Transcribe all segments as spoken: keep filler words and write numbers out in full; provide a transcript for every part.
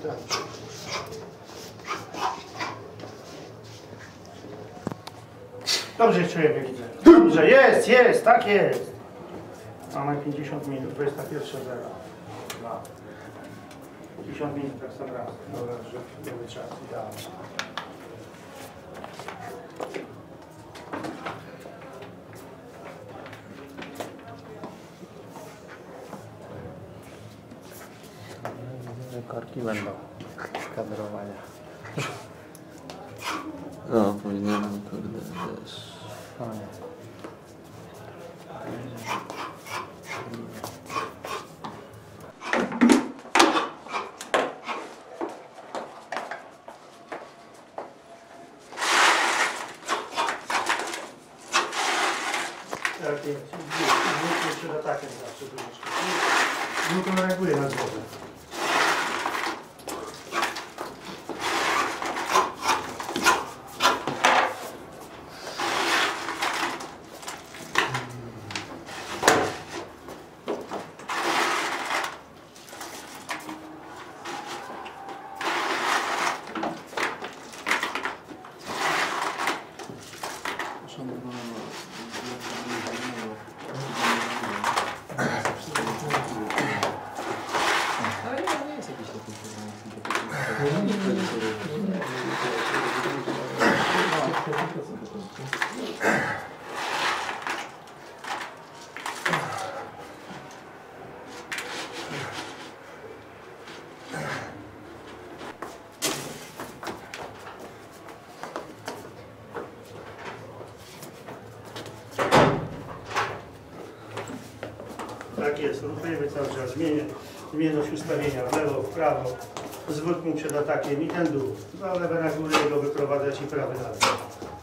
Dobrze się czujemy, widzę. Dobrze, jest, jest, tak jest. Mamy pięćdziesiąt minut, dwadzieścia jeden zero dwa. pięćdziesiąt minut, tak sam raz. Dobra, że nie czas, idealnie. Korki będą kadrowania. No, powinienem, kurde, wiesz. O nie. Tak jest. Zwykle przed atakiem zawsze troszeczkę. Zwykle reaguje na głowę. Tak jest, ruchujemy cały czas, zmienność ustawienia w lewo, w prawo, zwrót mu przed atakiem i ten dół. Za lewe na górę jego wyprowadzać i prawy na dół.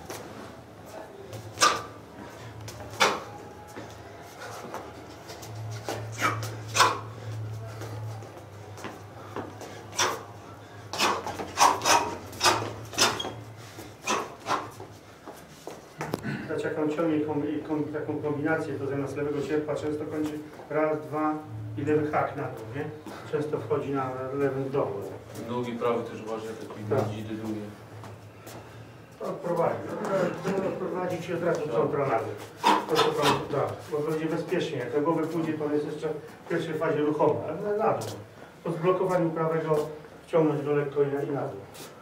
Jak on ciągnie kombi, kombi, taką kombinację, to zamiast lewego sierpa często kończy raz, dwa i lewy hak na dół, nie? Często wchodzi na lewym dołu. Drugi, prawy też uważnie, taki dzidy długie. To odprowadzi. To odprowadzi ci od razu kontrolady. To co pan da, bo będzie bezpiecznie. Jak do głowy pójdzie, to jest jeszcze w pierwszej fazie ruchome, ale na dół. Po zblokowaniu prawego wciągnąć go lekko i na, i na dół.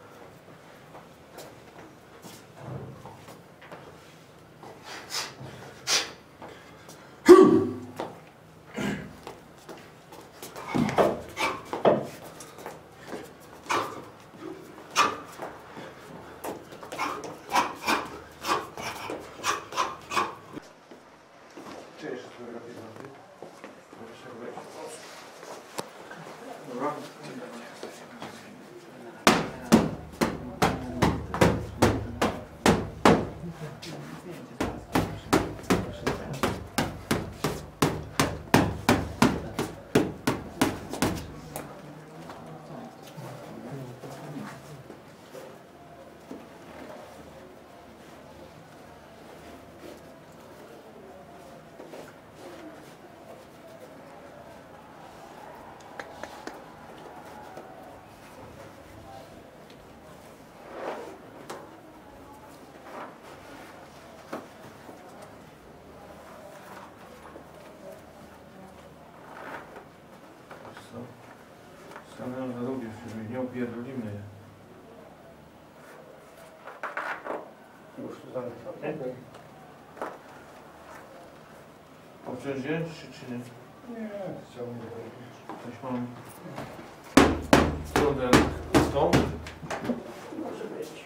Stanę na drugie filmie, nie opierdolimy je. Już to zamykam. Obciąć je, czy, czy nie? Nie, chciałbym nie powiedzieć. Coś mam... Stronę stąd? Może być.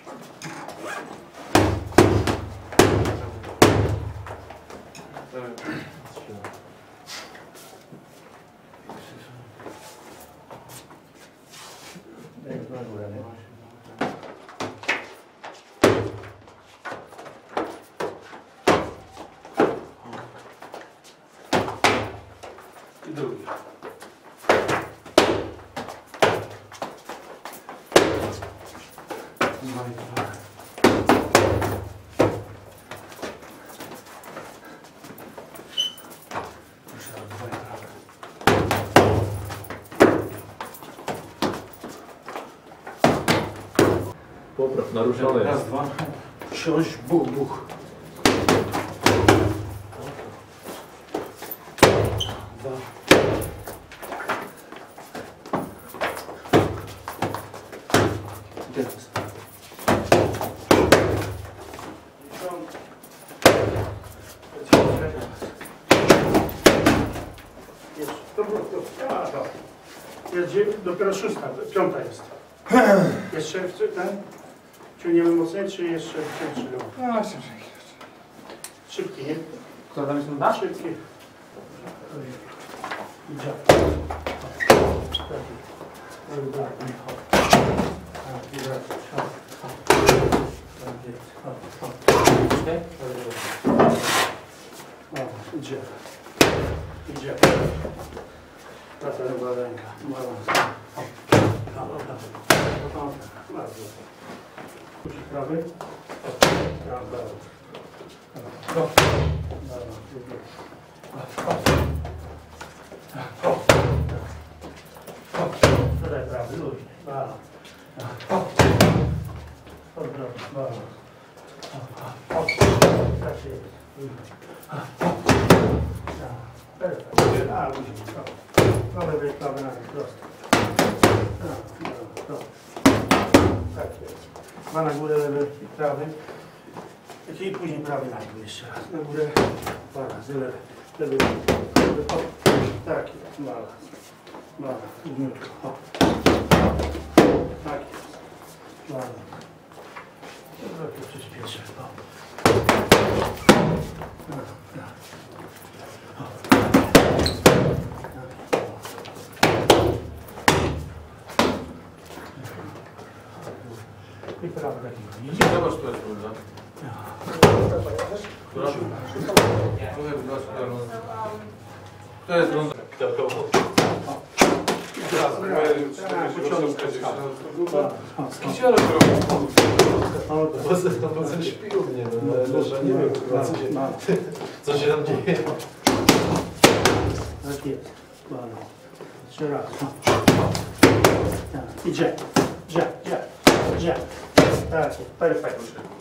Na górę, nie? I drugi. Popraw, naruszone Raz, jest. dwa. Siąść, buch, buch. Dwa. Teraz. Jest, dobra, to, a, to. Jest dziewięć, dopiero szósta, piąta jest. Jeszcze ten? Ciągniemy mocniej, czy jeszcze cięższy? No, się Szybki, nie? Kto tam jest nuda? Szybki. Idzie. Idzie. Idzie. Tata lewa ręka. Balans. Bardzo. Puść prawy. Prawy. Prawy. Tutaj prawy, luźny. Balans. Balans. Tak jest. Perfekt. A, luźny. Mamy być prawy na prosto. Tak jest. Dwa na górę, lewy i prawy. I później prawy na górę jeszcze raz. Na górę, dwa razy lewy. Lewy, lewy, o. Tak jest. Balans. Balans. Równiutko. O. Tak jest. Balans. Trochę przyspieszę. O. I prawo takiego. Idzie, zobacz, to jest runda. Która? To jest runda. Bo coś śpił mnie, no, że nie wiem, co się tam dzieje. Tak jest. Balans. Jeszcze raz. Tak. Idzie. Idzie. Idzie. Idzie. Tak jest. Perfekt.